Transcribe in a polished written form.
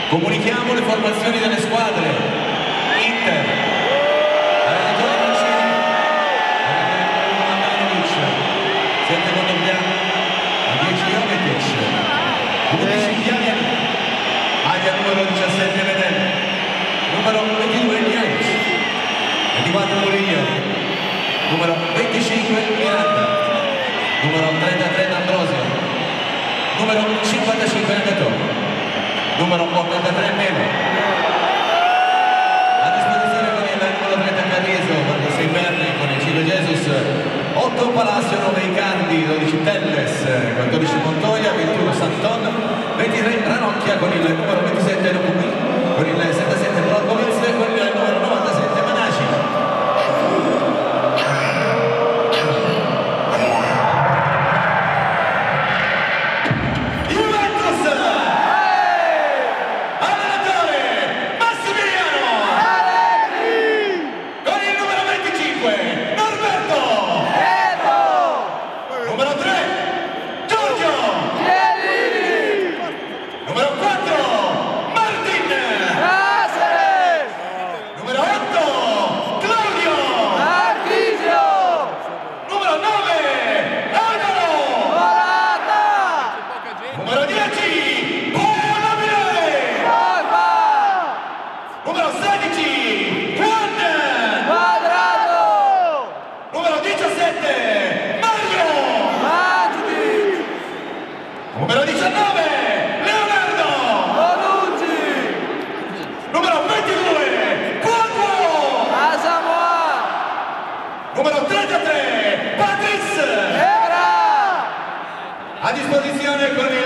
Comunichiamo le formazioni delle squadre. Inter, allenatore Mancini, Andanovic, 7 Condogliano, a 10 Jovetic, 11 Pjanic, aglia numero 17 Medel, numero 22 Niaic, 24 Murillo, numero 25 Miranda, numero 33 D'Ambrosio, numero 55 Agato, numero 83 Melo. A disposizione con il numero 30 Carrizo, 46 Berni, con il 5 Jesus, 8 Palacio, 9 Icardi, 12 Telles, 14 Montoya, 21 Santon, 23 Ranocchia con il numero 27 Locumi, con il 77 Brockovitz e con il numero 97 Manaci. Numero 19 Leonardo Bonucci, numero 22 Quadro Asamoah, numero 33 Patrice Evra. A disposizione con